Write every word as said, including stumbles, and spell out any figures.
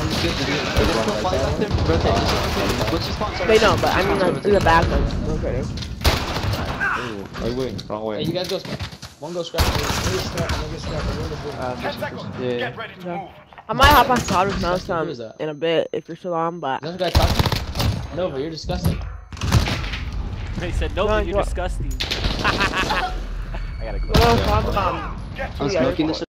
Wait, no, but I mean like in the back of okay. Ooh, wait, wait, wrong way. Hey, you guys go. One go scrap. One go scrap. One go scrap. One go scrap. Um, Ten seconds. yeah. Get ready to Yeah. move. I might hop on Sauter's mouse Who um, is that? in a bit if you're still on, but Is that guy talking? Nova, you're disgusting. He said, no, No, you're what? disgusting. I gotta go. well, I'm, um, Get I'm to smoking this